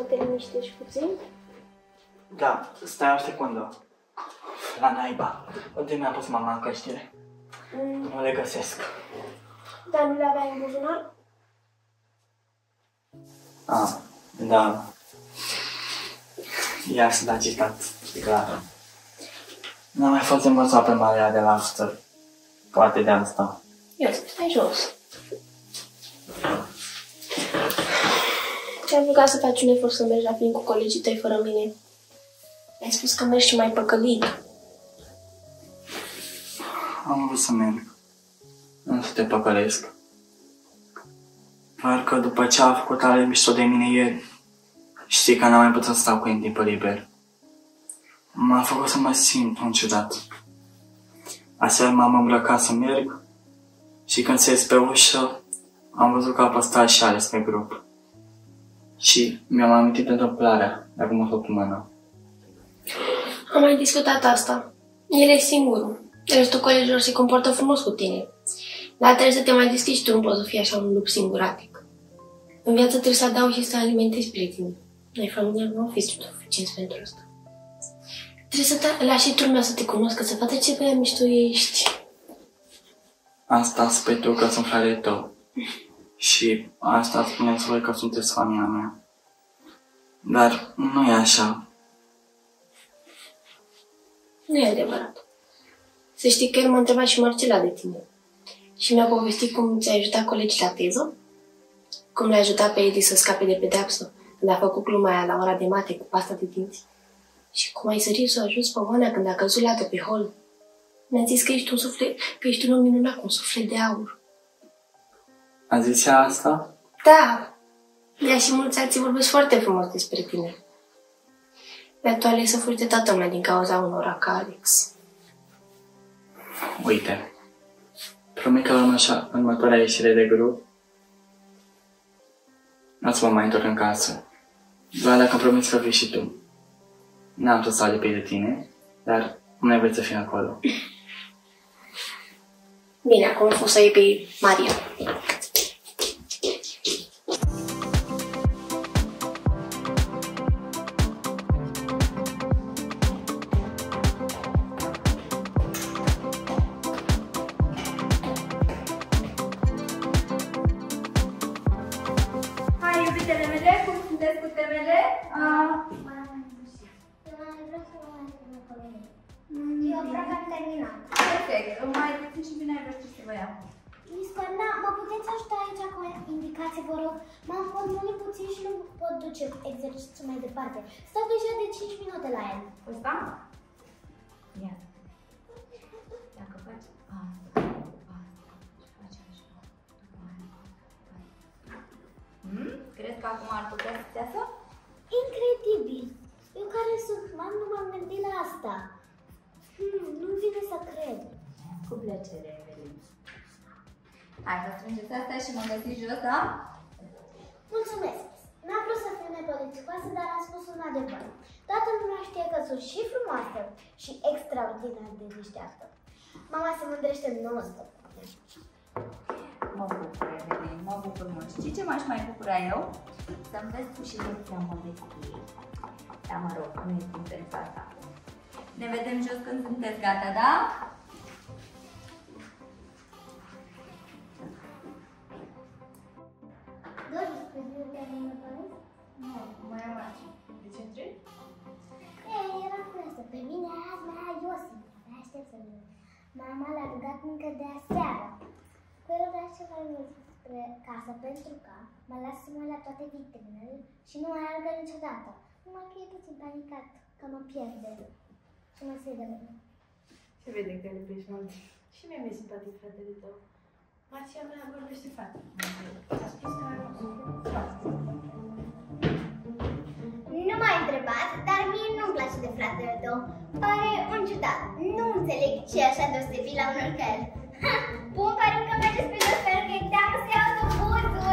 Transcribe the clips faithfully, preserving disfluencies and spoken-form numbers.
te liniștești puțin? Da, stai o secundă. La naiba. Unde mi-a pus mama în căștile? Mm. Nu le găsesc. Dar nu le aveai în buzunar? Ah, da. Ia să da citat, clar. N-am mai fost învățat pe Maria de la after. Poate de asta. Ia să stai jos. Ți-am rugat să faci un efort să mergi la film cu colegii tăi fără mine. Ai spus că mergi și mai păcălit. Am vrut să merg. Nu să te păcălesc. Doar că după ce a făcut ale mișto de mine ieri, știi că n-am mai putut să stau cu ei în timpul liber. M-a făcut să mă simt un ciudat. Aseară m-am îmbrăcat să merg și când se ies pe ușă, am văzut că a postat și ales pe grup. Și mi-am amintit întâmplarea de acum o săptămână. Am mai discutat asta. El e singurul. Restul colegilor se comportă frumos cu tine. Dar trebuie să te mai deschizi tu, nu poți să fii așa un lup singuratic. În viață trebuie să adaugi și să alimentezi prietenii. Noi, familia, nu fi suficienți pentru asta. Trebuie să te lași și turmea să te cunoscă, să vadă ce băiat mișto ești. Asta spui tu că sunt fratele tău. Și asta spuneți voi că sunteți familia mea. Dar nu e așa. Nu e adevărat. Să știi că el m-a întrebat și Marcela de tine. Și mi-a povestit cum ți-ai ajutat colegii la teză, cum l-ai ajutat pe Edi să scape de pedeapsă când a făcut gluma aia la ora de mate cu pasta de dinți. Și cum ai sărit să o ajuns pe Oana când a căzut lată pe hol. Mi-a zis că ești un suflet, că ești un om minunat cu un suflet de aur. A zis ea asta? Da. Ea și mulți alții vorbesc foarte frumos despre tine. Dar tu ales să fugi de toată lumea din cauza unora ca Alex. Uite, promit că la așa, în următoarea ieșire de grup, nu să mă mai întorc în casă. Doar dacă îmi promiți că vii și tu. N-am să stau de pe de tine, dar nu ai voie să fii acolo. Bine, acum o să iei pe Maria. Hai, iubitele mele, cum sunteți cu temele? Eu vreau că am terminat. Perfect. Mai puțin și bine ai vrea ce să vă iau. Miss Corna, mă puteți ajuta aici cu indicații, vă rog? M-am pomenit puțin și nu pot duce exercițiul mai departe. Stau deja de cinci minute la el. Ăsta? Ia. Dacă faci asta, asta, și faci așa, după aia, hmm? Crezi că acum ar putea să-ți iasă? Incredibil! Eu care sunt mam, nu m-am gândit la asta. Hmm, nu-mi vine să cred. Cu plăcere, Evelin. Hai, vă strângeți asta și mă găsiți jos, da? Mulțumesc! N-am vrut să fiu nepoliticoasă, dar am spus un adevăr. Toată lumea știe că sunt și frumoasă și extraordinar de deșteaptă. Mama se mândrește non-stop. Mă bucur, Evelin, mă bucur mult. Știi ce m-aș mai bucura eu? Să înveți tu și lecția modestiei. Dar mă rog, nu e compensa asta. Ne vedem jos când sunteți gata, da? Doar despre ziua de Părinte? Nu, mai am aici. De ce întrebi? Ei, era curioasă. Pe mine azi mai era Iosif. Abia aștept să vină. Mama l-a rugat încă de aseară. Cu el vrea ceva mult spre casă pentru că mă las să mă la toate vitrinele și nu mai alergă niciodată. Numai că e puțin panicat că mă pierde și mă se de mine. Se vede că le iubești mult. Și mie mi-e simpatic fratele tău. Mația mea vorbește foarte frumos. A spus că are un suflet foarte. Nu m-ai întrebat, dar mie nu-mi place de fratele tău. Pare un ciudat. Nu înțeleg ce e așa deosebit la unul ca el. Ha! Bun, pare că mergeți pe jos pentru că e teamă să iau autobuzul.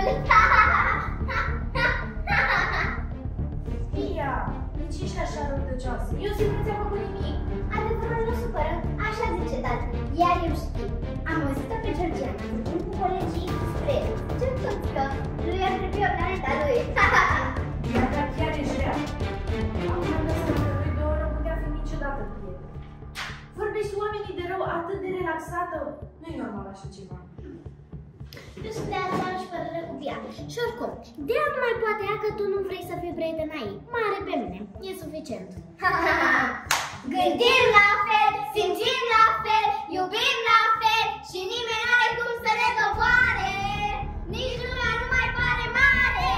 Fia, de ce ești așa răutăcioasă? Eu simt că ți-am făcut nimic. Adevărul nu supără, așa zice tata. Iar eu știu. Am auzit-o pe Georgiana, zicând cu colegii spre ce tot că lui ar trebui o planeta lui. Iar dar chiar ești Vorbești oamenii de rău atât de relaxată. Nu e normal așa ceva. Eu sunt de aceeași părere cu Bia. Și oricum, Bia nu mai poate ea că tu nu vrei să fii prietena ei. Mare pe mine. E suficient. Gândim la fel, simțim la fel, iubim la fel și nimeni n-are cum să ne doboare. Nici lumea nu mai pare mare.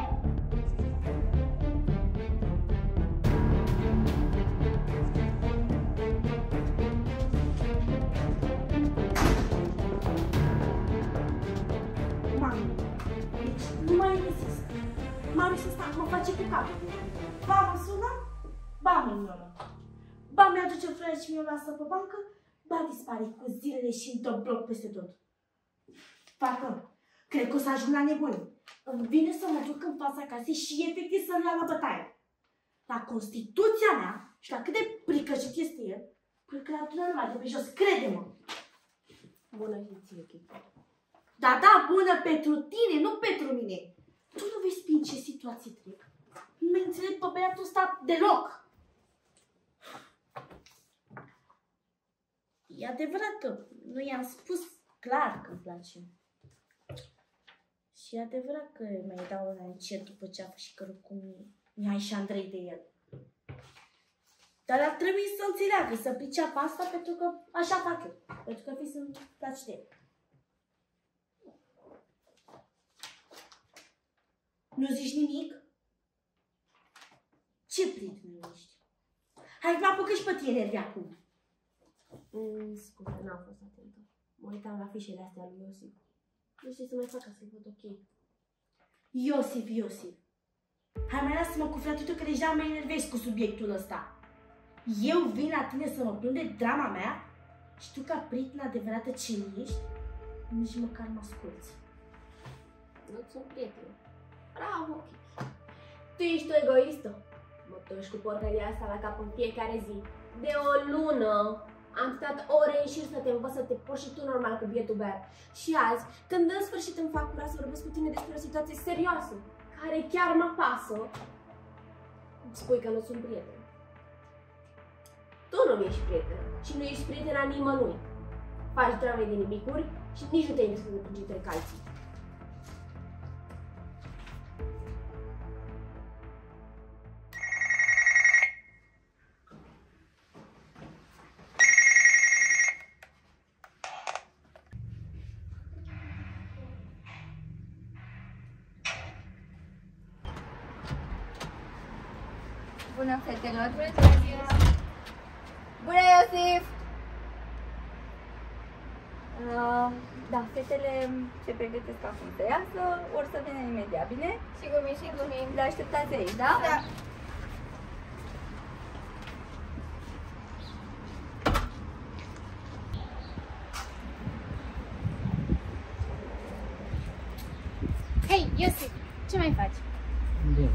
Mami, deci nu mai rezist. Marius ăsta mă face pe cap. Ba mă sună, ba mă ignoră. Ba mi-aduce flori și mi-o lasă pe bancă, ba dispare cu zilele și îmi tot bloc peste tot. Fată, cred că o să ajung la nebuni. Îmi vine să mă duc în fața casei și efectiv să-l iau la bătaie. La Constituția mea și la cât de pricăjit este el, cred că la numai de pe jos, crede-mă. Bună zi ție, Chico. Da, da, bună pentru tine, nu pentru mine. Tu nu vezi prin ce situații trec. Nu înțeleg pe băiatul ăsta deloc. E adevărat că nu i-am spus clar că îmi place. Și e adevărat că mai dau la încet după ce a fost și cărut cu Mihai și Andrei de el. Dar ar trebui să înțeleagă, să priceapă asta pentru că așa fac eu. Pentru că fi să-mi place de el. Nu zici nimic? Ce prieten ești? Hai, mă apucă și pe tine nervi acum. Mm, scuze, n-am fost atentă. Mă uitam la fișele astea lui Iosif. Nu știu ce să mai fac ca să-l văd ok. Iosif, Iosif. Hai, mai lasă-mă cu fratutul că deja mă enervezi cu subiectul ăsta. Eu vin la tine să mă plâng de drama mea și tu, ca prieten adevărată ce ești, nici măcar mă asculți. Nu-ți sunt prietenă. Bravo, ok. Tu ești o egoistă. Mă toși cu porcăria asta la cap în fiecare zi. De o lună am stat ore în șir să te învăț să te porți și tu normal cu bietul băiat. Și azi, când în sfârșit îmi fac cura să vorbesc cu tine despre o situație serioasă, care chiar mă pasă, îmi spui că nu sunt prieten. Tu nu mi-ești prieten și nu ești prietena nimănui. Faci drame de nimicuri și nici nu te interesează cu ce trec alții. Bună, fetelor! Bună, Iosif! Uh, da, fetele se pregătesc acum să iasă, or să vină imediat, bine? Sigur, mi sigur, mi le așteptați aici, da? Da. Hei, Iosif, ce mai faci? Bine.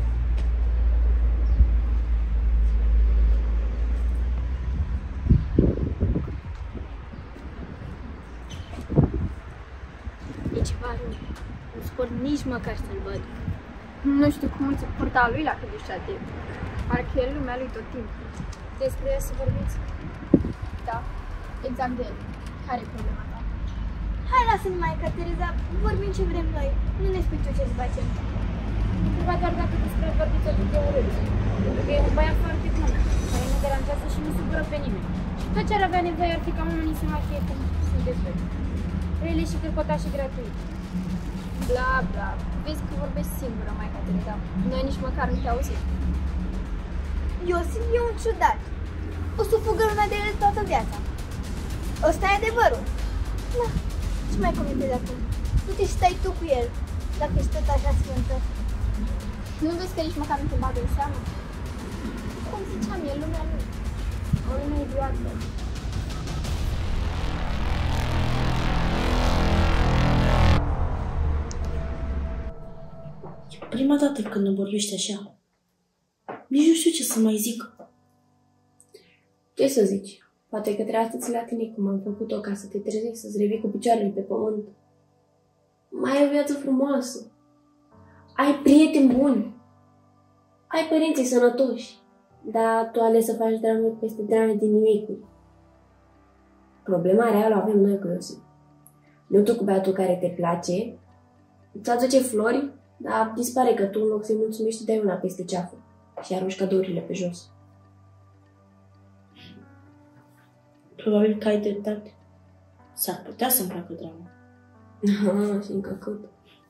E ceva rău. Nu spor nici măcar să-l văd. Nu știu cum se purta lui la cât ieșea de... Parcă e lumea lui tot timpul. Despre el să vorbiți? Da, exact de el. Care e problema ta? Hai, lasă-ne mai, Cateriza, vorbim ce vrem noi. Nu ne spui tu ce să facem. Întreba doar dacă despre vorbiți atât de urât. Pentru că e un băiat foarte bun, care nu deranjează și nu supără pe nimeni. Și tot ce ar avea nevoie ar fi ca unii să mai fie cum sunteți voi. Rele și cârcotașii gratuit. Bla, bla. Vezi că vorbești singură, mai Cateriza. Noi nici măcar nu te auzim. Iosif e un ciudat. O să fugă lumea de el toată viața. Ăsta e adevărul. Na, ce mai comentezi acum? Nu te stai tu cu el, dacă ești tot așa sfântă. Nu vezi că nici măcar nu te bate în seamă? Cum ziceam, e lumea lui. O lume idiotă. Prima dată când îmi vorbești așa, nici nu știu ce să mai zic. Ce să zici? Poate că trebuie să-ți la tine cum am făcut-o ca să te trezești, să-ți revii cu picioarele pe pământ. Mai ai o viață frumoasă. Ai prieteni buni. Ai părinții sănătoși. Dar tu ales să faci drame peste drame din nimicuri. Problema reală o avem noi cu Iosif. Nu tu cu băiatul care te place, îți aduce flori, dar dispare că tu în loc să-i mulțumești, dai una peste ceafă și arunci cadourile pe jos. Probabil că ai dreptate. S-ar putea să-mi placă drama. Ah, și încă cât.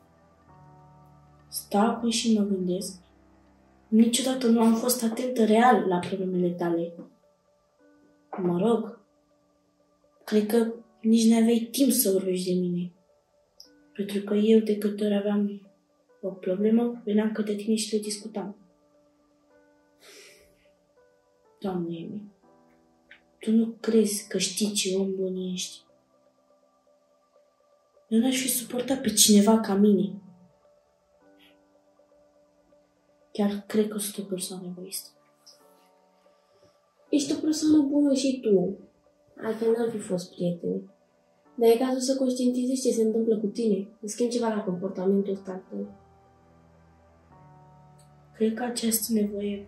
Stau acum și mă gândesc. Niciodată nu am fost atentă real la problemele tale. Mă rog, cred că nici nu aveai timp să vorbești de mine. Pentru că eu, de câte ori aveam o problemă, veneam către tine și le discutam. Doamne Emi, tu nu crezi că știi ce om bun ești? Eu n-aș fi suportat pe cineva ca mine. Chiar cred că sunt o persoană egoistă. Ești o persoană bună și tu. Altfel n-ar fi fost prieteni. Dar e cazul să conștientizezi ce se întâmplă cu tine. Să schimbi ceva la comportamentul ăsta al tău. Cred că această nevoie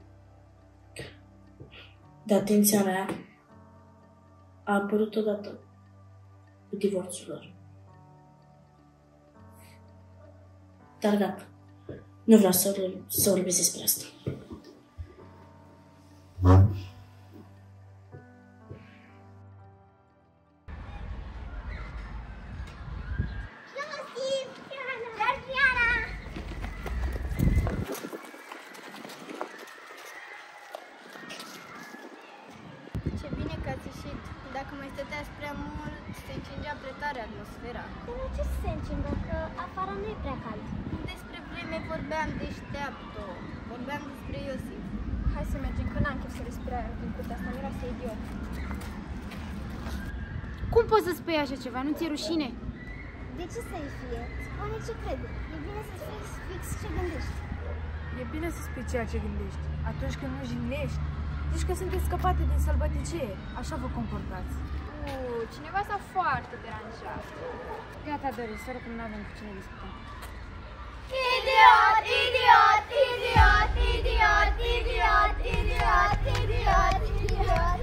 de atenția mea a apărut odată cu divorțul lor. Dar gata. Nu vreau să, să vorbesc despre asta. Ce bine că ați ieșit. Dacă mai stăteați prea mult, se încingea prea tare atmosfera. Păi nu, ce să se încingă, că afară nu e prea cald. Despre vreme vorbeam deșteaptă. Vorbeam despre Iosif. Hai să mergem, că n-am chef să respir aer din curtea asta, miroase idiot. Cum poți să spui așa ceva? Nu ți-e rușine? De ce să-i fie? Spune ce crede. E bine să spui fix ce gândești. E bine să spui ceea ce gândești. Atunci când nu jignești, zici că sunteți scăpate din sălbăticie. Așa vă comportați. Uuu, cineva s-a foarte deranjat. Gata, Doris, să oricum n-avem cu cine discuta. Idiot, idiot, idiot, idiot, idiot, idiot, idiot, idiot.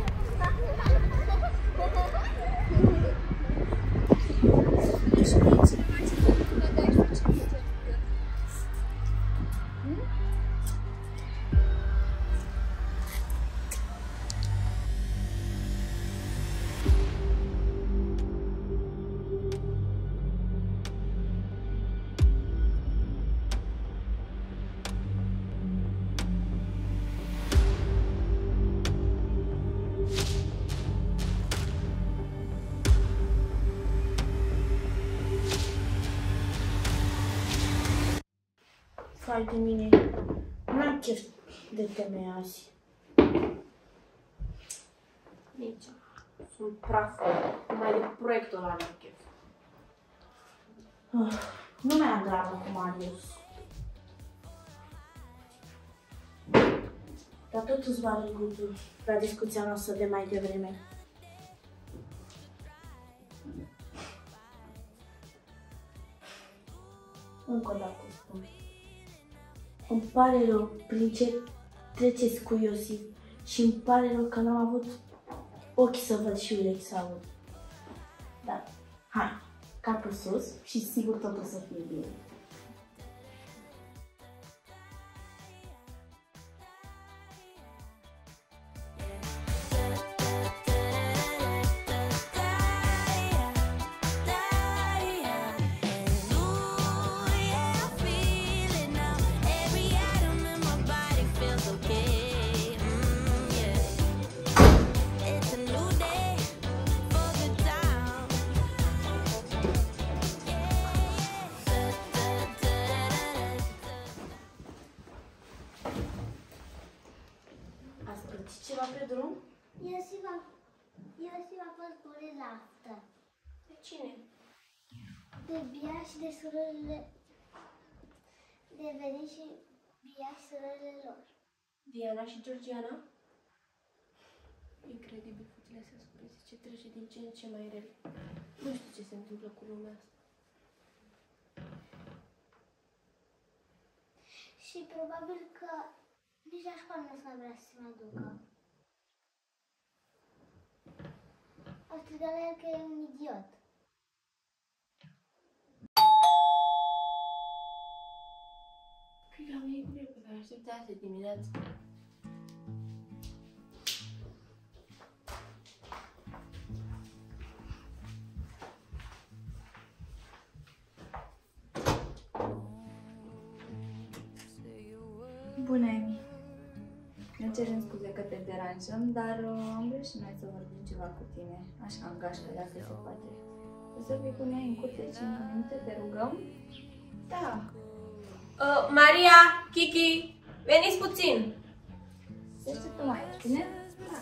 Fai de mine, n-am chef de teme azi. Nici. Sunt praf. Numai de proiectul ăla n-am chef. Uh, nu mai am dramă cu Marius. Dar tot îți va gândul la discuția noastră de mai devreme. Încă o dată spun. Îmi pare rău prin ce treceți cu Iosif și îmi pare rău că n-am avut ochi să văd și urechi să aud. Dar, hai, capul sus și sigur totul să fie bine. Ceva pe drum? Iosif a, Iosif a fost burit la asta. De cine? De Bia și de surorile... De Veni și Bia și surorile lor. Diana și Georgiana? Incredibil, fetele astea surprize, ce trece din ce în ce mai rele. Nu știu ce se întâmplă cu lumea asta. Și probabil că nici la școală nu s-a vrea să se mai ducă. Asta strigă la el că e un idiot. Cred că am venit cu repede, aștept de azi dimineață. Bună, Emi. Ne cerem scuze că te deranjăm, dar uh, am vrut și noi să vorbim ceva cu tine, așa în gașcă, dacă se poate. O să vii cu noi în curte cinci minute, te rugăm? Da. Uh, Maria, Kiki, veniți puțin! Să așteptăm aici, bine? Da.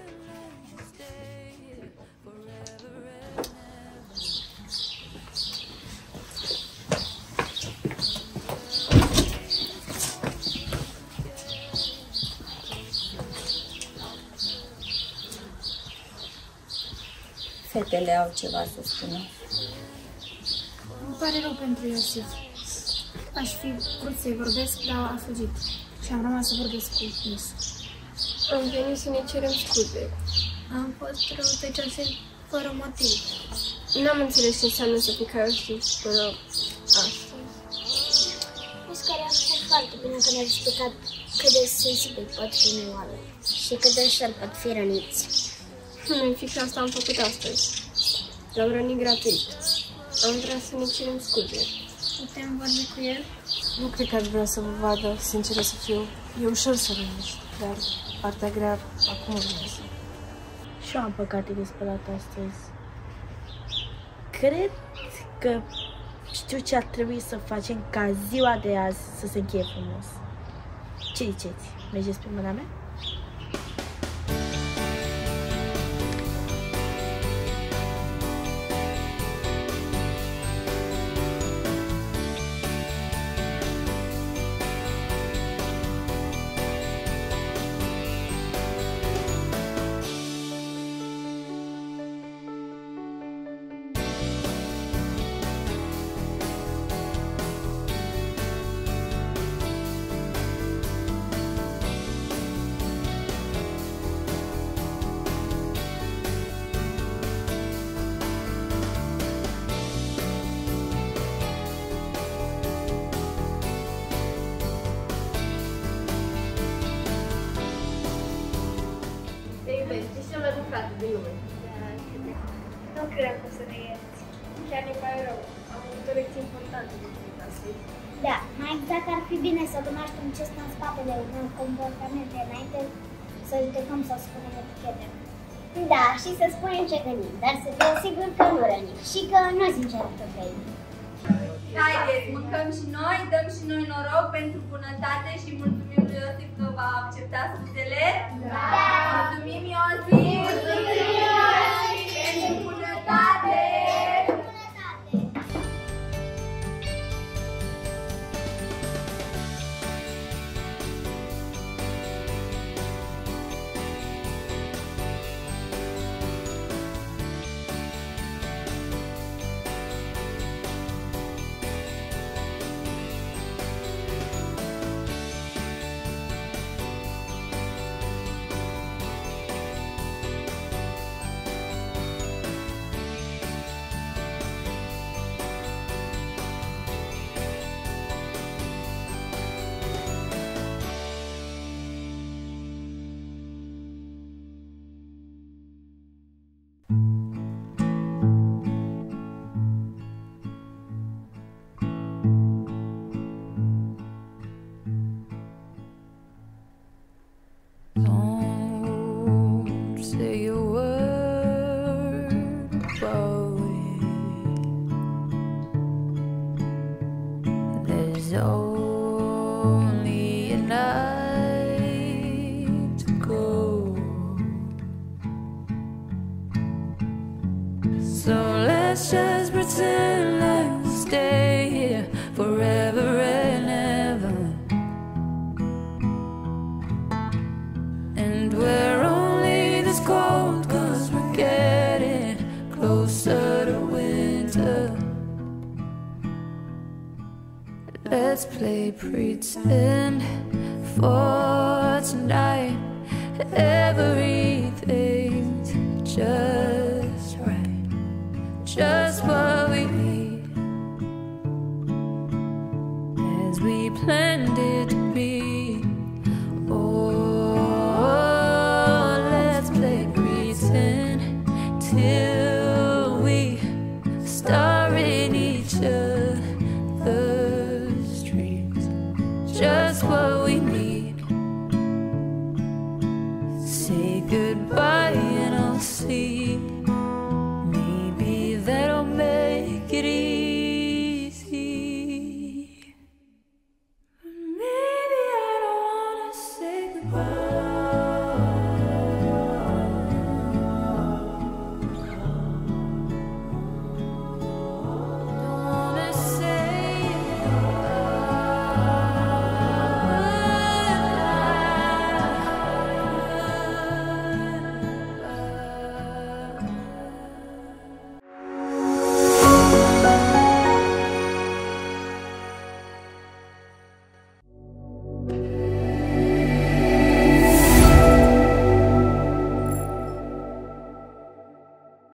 Fetele au ceva să spună. Îmi pare rău pentru Iosif. Aș fi vrut să-i vorbesc, dar a fugit. Și am rămas să vorbesc cu Ios. Am venit să ne cerem scuze. Am fost răutăcioasă fără motiv. N-am înțeles ce înseamnă să fii ca Iosif până astăzi. Oscar a fost foarte bine că ne-a explicat cât de sensibil pot fi unii oameni și cât de ușor pot fi răniți. Noi fix asta am făcut astăzi. L-am rănit gratuit. Am vrea să ne cerem scuze. Putem vorbi cu el? Nu cred că aș vrea să vă vadă, sinceră să fiu. E ușor să rănești, dar partea grea acum urmează. Și eu am păcate de spălat astăzi. Cred că știu ce ar trebui să facem ca ziua de azi să se încheie frumos. Ce ziceți? Mergeți pe mâna mea? Nu cred că o să ne ierți. Chiar ne pare rău. Am avut o lecție importantă de timp astăzi. Da, mai exact ar fi bine să cunoaștem ce stă în spatele unor comportamente înainte să judecăm sau să spunem etichete. Da, și să spunem ce gândim, dar să fim siguri că nu rănim și că nu zicem că vrei. Haideți, mâncăm și noi, dăm și noi noroc pentru bunătate și mulțumim lui Iosif că v-a acceptat scuzele. Da! Mulțumim, Iosif! Mulțumim, Iosif! Pentru bunătate! Only a night to go, so let's just pretend like we'll stay here forever and ever, and we're only this cold 'cause we're getting closer to winter. Let's play pretend for tonight. Everything's just right. tears.